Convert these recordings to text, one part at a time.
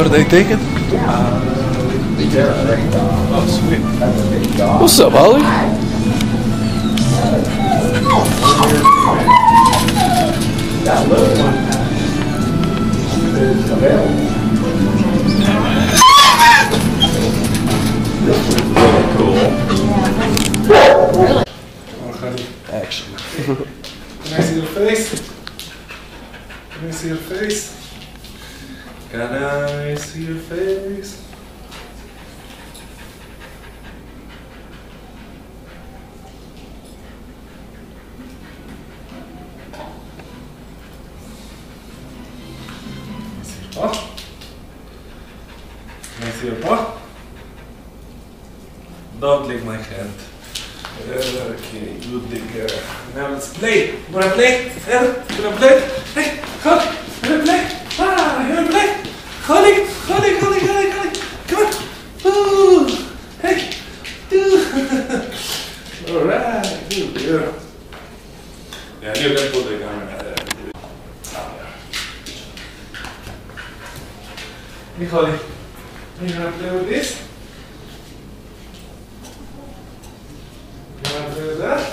Birthday taken? Oh, sweet. What's up, Holly? That little one is available. This is really cool. Really? Action. Can I see your face? Can I see your face? Can I see your face? Oh. Can I see your paw? Don't lick my hand. Okay, good digger. Now let's play. Wanna play? Yeah? Wanna play? Hey, come! Wanna play? Ah, you wanna play? Holly! Come on! Ooh! Hey! Alright, good girl. Yeah, you can put the camera there. Hey, Holly. You wanna play with this? You wanna play with that?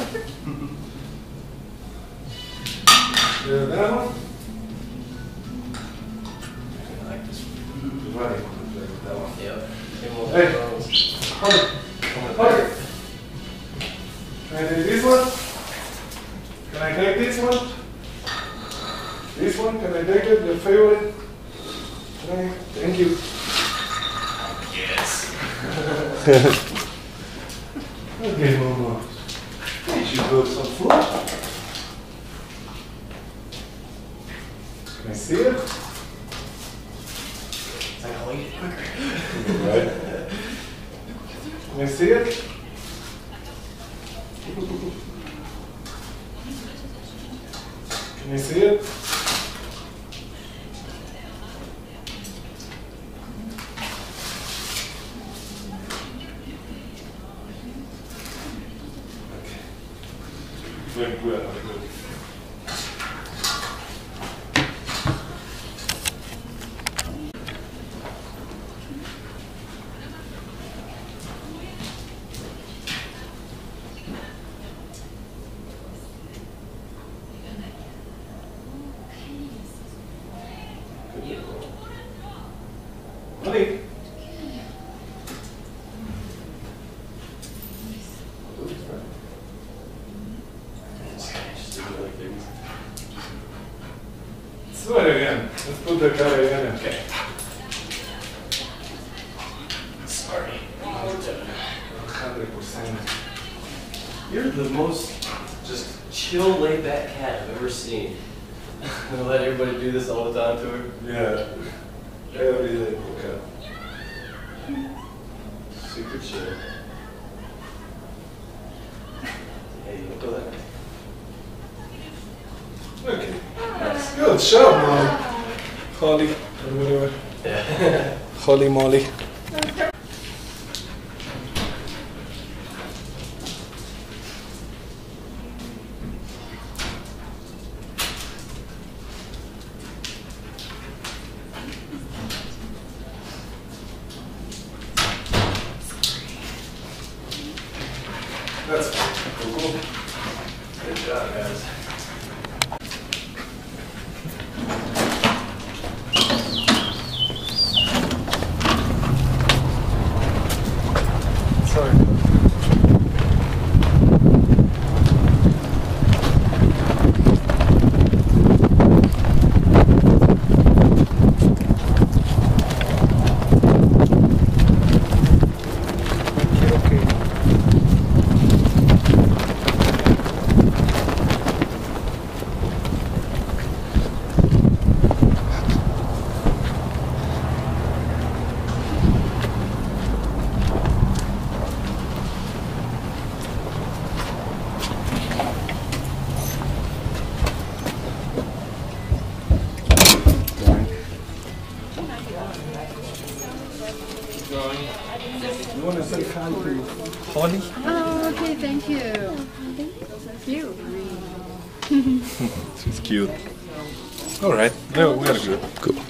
Play with that one? I like this one. Right, play with that one. Yep. Hey, Holly. Holly. Can I take this one? Can I take this one? This one, can I take it? Your favorite? Okay, thank you. Yes. Okay, Momo. You should go some food. Can I see it? I gotta eat it quicker. Right. Can I see it? Can you see it? Very good, very good. Honey. Let's do it again. Let's put the color again. Okay. Sorry. 100%. You're the most just chill, laid back cat I've ever seen. Let everybody do this all the time to her. Yeah. Every day. Okay. Super chill. Hey, you go there. Okay. Good job, Molly. Holly, or whatever. Yeah. Holy moly. That's cool. Good job, guys. Sorry. You want to say hi to Holly? Oh, okay, thank you. Cute. She's cute. All right. No, we are good. Cool.